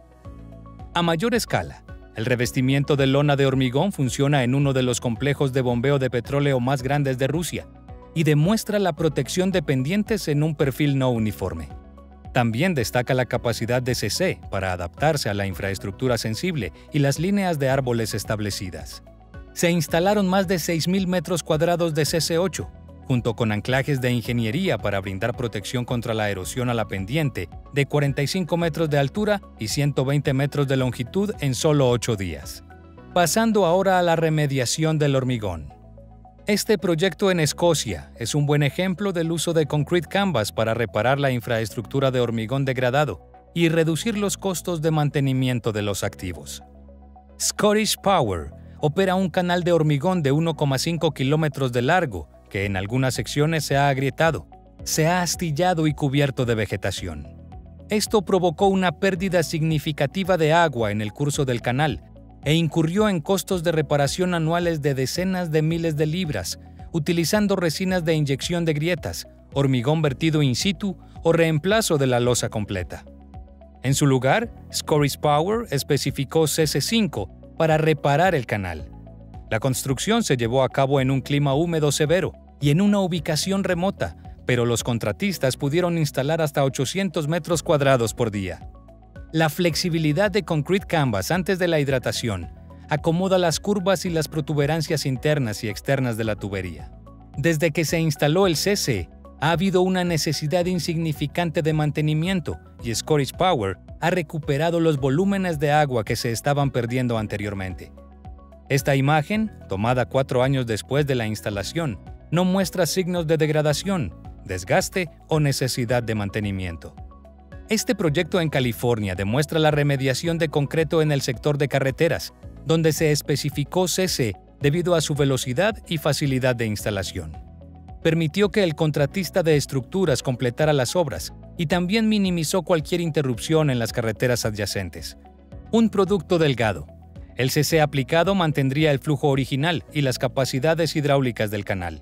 Speaker 1: A mayor escala, el revestimiento de lona de hormigón funciona en uno de los complejos de bombeo de petróleo más grandes de Rusia y demuestra la protección de pendientes en un perfil no uniforme. También destaca la capacidad de C C para adaptarse a la infraestructura sensible y las líneas de árboles establecidas. Se instalaron más de seis mil metros cuadrados de C C ocho, junto con anclajes de ingeniería para brindar protección contra la erosión a la pendiente de cuarenta y cinco metros de altura y ciento veinte metros de longitud en solo ocho días. Pasando ahora a la remediación del hormigón. Este proyecto en Escocia es un buen ejemplo del uso de Concrete Canvas para reparar la infraestructura de hormigón degradado y reducir los costos de mantenimiento de los activos. Scottish Power opera un canal de hormigón de uno coma cinco kilómetros de largo que en algunas secciones se ha agrietado, se ha astillado y cubierto de vegetación. Esto provocó una pérdida significativa de agua en el curso del canal e incurrió en costos de reparación anuales de decenas de miles de libras, utilizando resinas de inyección de grietas, hormigón vertido in situ o reemplazo de la losa completa. En su lugar, Scottish Power especificó C C cinco para reparar el canal. La construcción se llevó a cabo en un clima húmedo severo y en una ubicación remota, pero los contratistas pudieron instalar hasta ochocientos metros cuadrados por día. La flexibilidad de Concrete Canvas antes de la hidratación acomoda las curvas y las protuberancias internas y externas de la tubería. Desde que se instaló el C C, ha habido una necesidad insignificante de mantenimiento y Scottish Power ha recuperado los volúmenes de agua que se estaban perdiendo anteriormente. Esta imagen, tomada cuatro años después de la instalación, no muestra signos de degradación, desgaste o necesidad de mantenimiento. Este proyecto en California demuestra la remediación de concreto en el sector de carreteras, donde se especificó C C debido a su velocidad y facilidad de instalación. Permitió que el contratista de estructuras completara las obras y también minimizó cualquier interrupción en las carreteras adyacentes. Un producto delgado. El C C aplicado mantendría el flujo original y las capacidades hidráulicas del canal.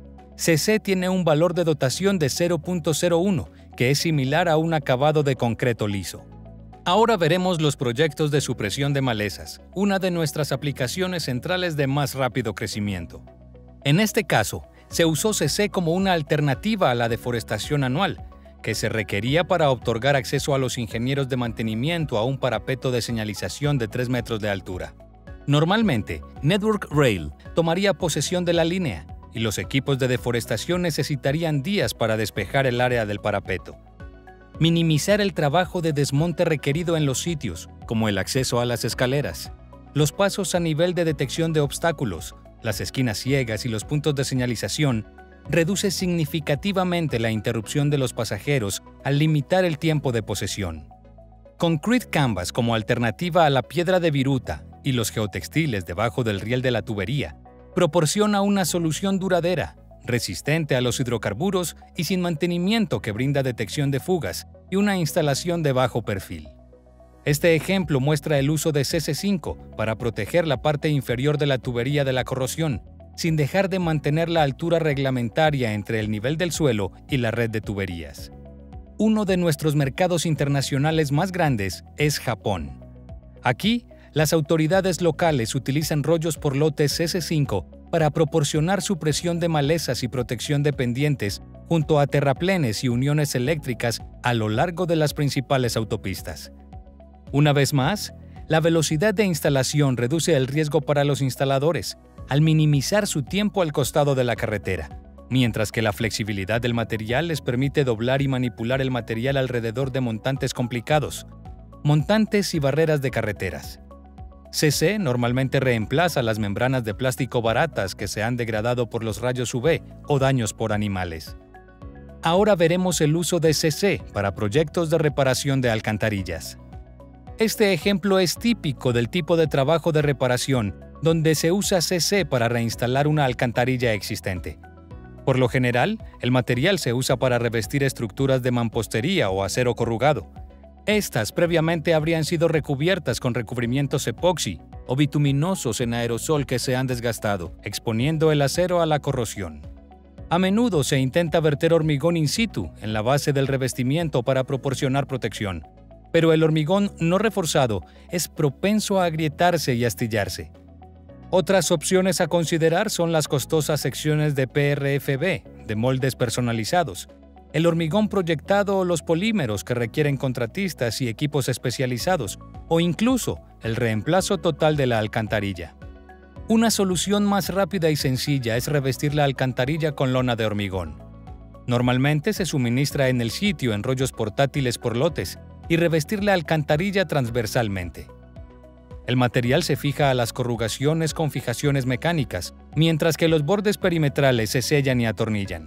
Speaker 1: C C tiene un valor de dotación de cero punto cero uno, que es similar a un acabado de concreto liso. Ahora veremos los proyectos de supresión de malezas, una de nuestras aplicaciones centrales de más rápido crecimiento. En este caso, se usó C C como una alternativa a la deforestación anual, que se requería para otorgar acceso a los ingenieros de mantenimiento a un parapeto de señalización de tres metros de altura. Normalmente, Network Rail tomaría posesión de la línea y los equipos de deforestación necesitarían días para despejar el área del parapeto. Minimizar el trabajo de desmonte requerido en los sitios, como el acceso a las escaleras, los pasos a nivel de detección de obstáculos, las esquinas ciegas y los puntos de señalización, reduce significativamente la interrupción de los pasajeros al limitar el tiempo de posesión. Concrete Canvas como alternativa a la piedra de viruta y los geotextiles debajo del riel de la tubería proporciona una solución duradera, resistente a los hidrocarburos y sin mantenimiento que brinda detección de fugas y una instalación de bajo perfil. Este ejemplo muestra el uso de C C cinco para proteger la parte inferior de la tubería de la corrosión, sin dejar de mantener la altura reglamentaria entre el nivel del suelo y la red de tuberías. Uno de nuestros mercados internacionales más grandes es Japón. Aquí, las autoridades locales utilizan rollos por lotes C C cinco para proporcionar supresión de malezas y protección de pendientes junto a terraplenes y uniones eléctricas a lo largo de las principales autopistas. Una vez más, la velocidad de instalación reduce el riesgo para los instaladores, al minimizar su tiempo al costado de la carretera, mientras que la flexibilidad del material les permite doblar y manipular el material alrededor de montantes complicados, montantes y barreras de carreteras. C C normalmente reemplaza las membranas de plástico baratas que se han degradado por los rayos U V o daños por animales. Ahora veremos el uso de C C para proyectos de reparación de alcantarillas. Este ejemplo es típico del tipo de trabajo de reparación donde se usa C C para reinstalar una alcantarilla existente. Por lo general, el material se usa para revestir estructuras de mampostería o acero corrugado. Estas previamente habrían sido recubiertas con recubrimientos epoxi o bituminosos en aerosol que se han desgastado, exponiendo el acero a la corrosión. A menudo se intenta verter hormigón in situ en la base del revestimiento para proporcionar protección, pero el hormigón no reforzado es propenso a agrietarse y astillarse. Otras opciones a considerar son las costosas secciones de P R F B, de moldes personalizados, el hormigón proyectado o los polímeros que requieren contratistas y equipos especializados, o incluso el reemplazo total de la alcantarilla. Una solución más rápida y sencilla es revestir la alcantarilla con lona de hormigón. Normalmente se suministra en el sitio en rollos portátiles por lotes y revestir la alcantarilla transversalmente. El material se fija a las corrugaciones con fijaciones mecánicas, mientras que los bordes perimetrales se sellan y atornillan.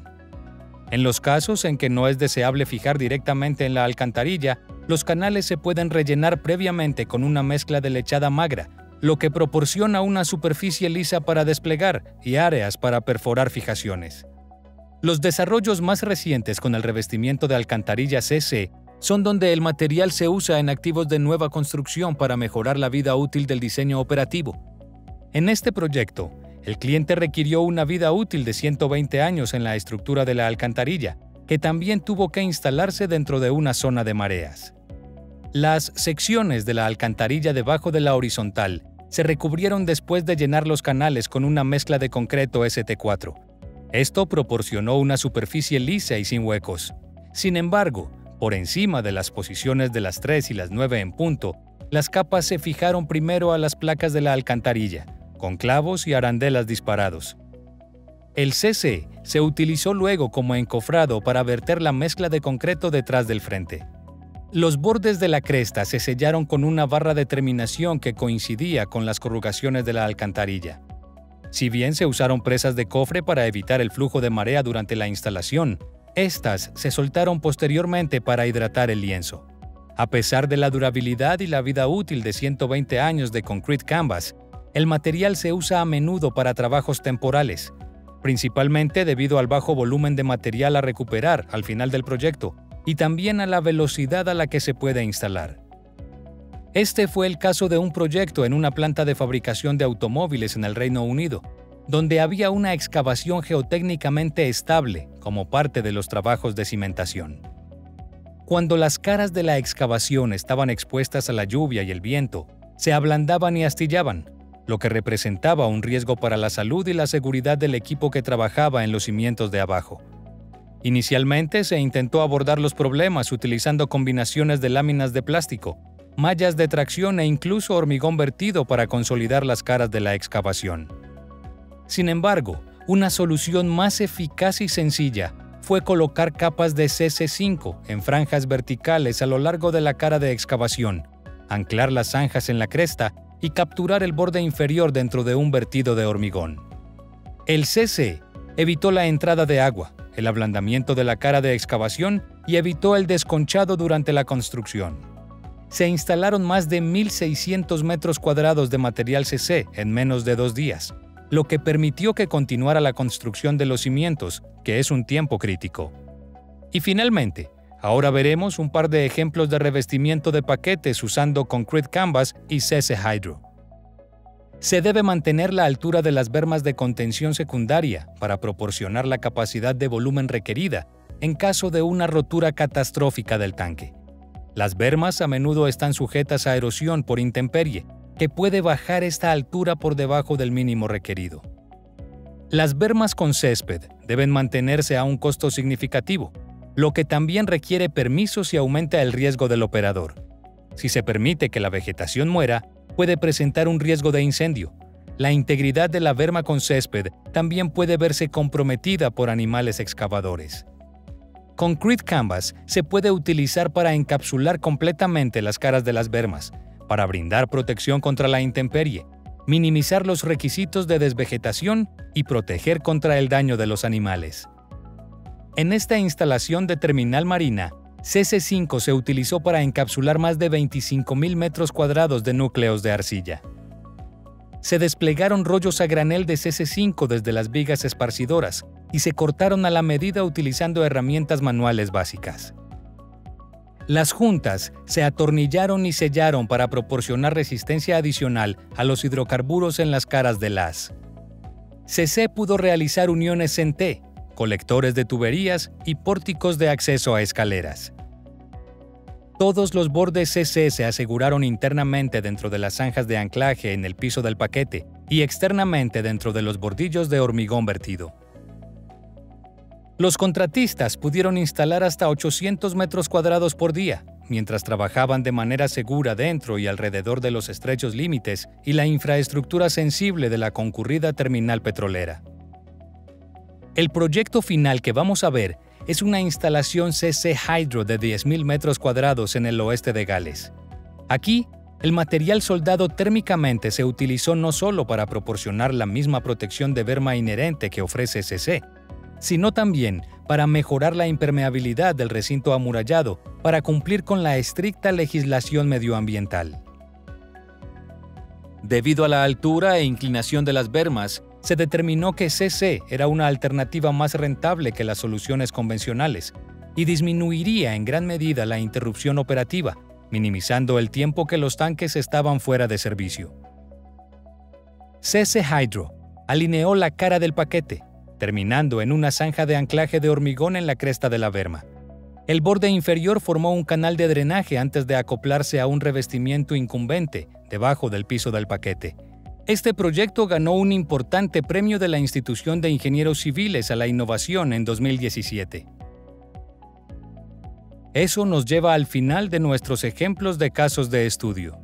Speaker 1: En los casos en que no es deseable fijar directamente en la alcantarilla, los canales se pueden rellenar previamente con una mezcla de lechada magra, lo que proporciona una superficie lisa para desplegar y áreas para perforar fijaciones. Los desarrollos más recientes con el revestimiento de alcantarilla C C son donde el material se usa en activos de nueva construcción para mejorar la vida útil del diseño operativo. En este proyecto, el cliente requirió una vida útil de ciento veinte años en la estructura de la alcantarilla, que también tuvo que instalarse dentro de una zona de mareas. Las secciones de la alcantarilla debajo de la horizontal se recubrieron después de llenar los canales con una mezcla de concreto S T cuatro. Esto proporcionó una superficie lisa y sin huecos. Sin embargo, por encima de las posiciones de las tres y las nueve en punto, las capas se fijaron primero a las placas de la alcantarilla, con clavos y arandelas disparados. El C C se utilizó luego como encofrado para verter la mezcla de concreto detrás del frente. Los bordes de la cresta se sellaron con una barra de terminación que coincidía con las corrugaciones de la alcantarilla. Si bien se usaron presas de cofre para evitar el flujo de marea durante la instalación, estas se soltaron posteriormente para hidratar el lienzo. A pesar de la durabilidad y la vida útil de ciento veinte años de Concrete Canvas, el material se usa a menudo para trabajos temporales, principalmente debido al bajo volumen de material a recuperar al final del proyecto y también a la velocidad a la que se puede instalar. Este fue el caso de un proyecto en una planta de fabricación de automóviles en el Reino Unido, donde había una excavación geotécnicamente estable como parte de los trabajos de cimentación. Cuando las caras de la excavación estaban expuestas a la lluvia y el viento, se ablandaban y astillaban, lo que representaba un riesgo para la salud y la seguridad del equipo que trabajaba en los cimientos de abajo. Inicialmente se intentó abordar los problemas utilizando combinaciones de láminas de plástico, mallas de tracción e incluso hormigón vertido para consolidar las caras de la excavación. Sin embargo, una solución más eficaz y sencilla fue colocar capas de C C cinco en franjas verticales a lo largo de la cara de excavación, anclar las zanjas en la cresta y capturar el borde inferior dentro de un vertido de hormigón. El C C evitó la entrada de agua, el ablandamiento de la cara de excavación y evitó el desconchado durante la construcción. Se instalaron más de mil seiscientos metros cuadrados de material C C en menos de dos días, lo que permitió que continuara la construcción de los cimientos, que es un tiempo crítico. Y finalmente, ahora veremos un par de ejemplos de revestimiento de paquetes usando Concrete Canvas y C C Hydro. Se debe mantener la altura de las bermas de contención secundaria para proporcionar la capacidad de volumen requerida en caso de una rotura catastrófica del tanque. Las bermas a menudo están sujetas a erosión por intemperie, que puede bajar esta altura por debajo del mínimo requerido. Las bermas con césped deben mantenerse a un costo significativo, lo que también requiere permisos y aumenta el riesgo del operador. Si se permite que la vegetación muera, puede presentar un riesgo de incendio. La integridad de la berma con césped también puede verse comprometida por animales excavadores. Concrete Canvas se puede utilizar para encapsular completamente las caras de las bermas, para brindar protección contra la intemperie, minimizar los requisitos de desvegetación y proteger contra el daño de los animales. En esta instalación de terminal marina, C C cinco se utilizó para encapsular más de veinticinco mil metros cuadrados de núcleos de arcilla. Se desplegaron rollos a granel de C C cinco desde las vigas esparcidoras y se cortaron a la medida utilizando herramientas manuales básicas. Las juntas se atornillaron y sellaron para proporcionar resistencia adicional a los hidrocarburos en las caras del haz. C C pudo realizar uniones en T, colectores de tuberías y pórticos de acceso a escaleras. Todos los bordes C C se aseguraron internamente dentro de las zanjas de anclaje en el piso del paquete y externamente dentro de los bordillos de hormigón vertido. Los contratistas pudieron instalar hasta ochocientos metros cuadrados por día, mientras trabajaban de manera segura dentro y alrededor de los estrechos límites y la infraestructura sensible de la concurrida terminal petrolera. El proyecto final que vamos a ver es una instalación C C Hydro de diez mil metros cuadrados en el oeste de Gales. Aquí, el material soldado térmicamente se utilizó no solo para proporcionar la misma protección de berma inherente que ofrece C C, sino también para mejorar la impermeabilidad del recinto amurallado para cumplir con la estricta legislación medioambiental. Debido a la altura e inclinación de las bermas, se determinó que C C era una alternativa más rentable que las soluciones convencionales y disminuiría en gran medida la interrupción operativa, minimizando el tiempo que los tanques estaban fuera de servicio. C C Hydro alineó la cara del paquete, terminando en una zanja de anclaje de hormigón en la cresta de la berma. El borde inferior formó un canal de drenaje antes de acoplarse a un revestimiento incumbente debajo del piso del paquete. Este proyecto ganó un importante premio de la Institución de Ingenieros Civiles a la Innovación en dos mil diecisiete. Eso nos lleva al final de nuestros ejemplos de casos de estudio.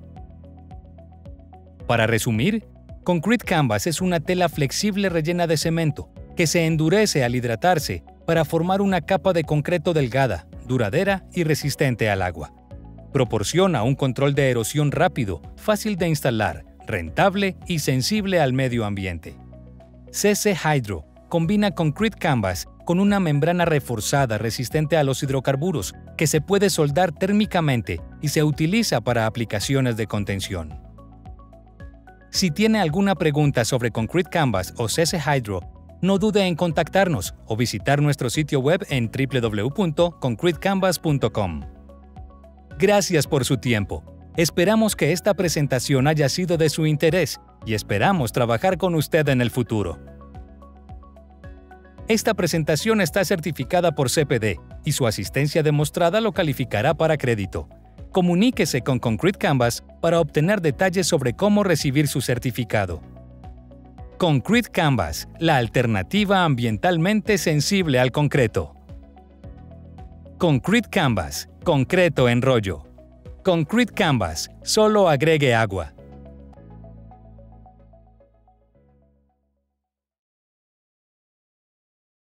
Speaker 1: Para resumir, Concrete Canvas es una tela flexible rellena de cemento que se endurece al hidratarse para formar una capa de concreto delgada, duradera y resistente al agua. Proporciona un control de erosión rápido, fácil de instalar, rentable y sensible al medio ambiente. C C Hydro combina Concrete Canvas con una membrana reforzada resistente a los hidrocarburos que se puede soldar térmicamente y se utiliza para aplicaciones de contención. Si tiene alguna pregunta sobre Concrete Canvas o C C Hydro, no dude en contactarnos o visitar nuestro sitio web en w w w punto concrete canvas punto com. Gracias por su tiempo. Esperamos que esta presentación haya sido de su interés y esperamos trabajar con usted en el futuro. Esta presentación está certificada por C P D y su asistencia demostrada lo calificará para crédito. Comuníquese con Concrete Canvas para obtener detalles sobre cómo recibir su certificado. Concrete Canvas, la alternativa ambientalmente sensible al concreto. Concrete Canvas, concreto en rollo. Concrete Canvas, solo agregue agua.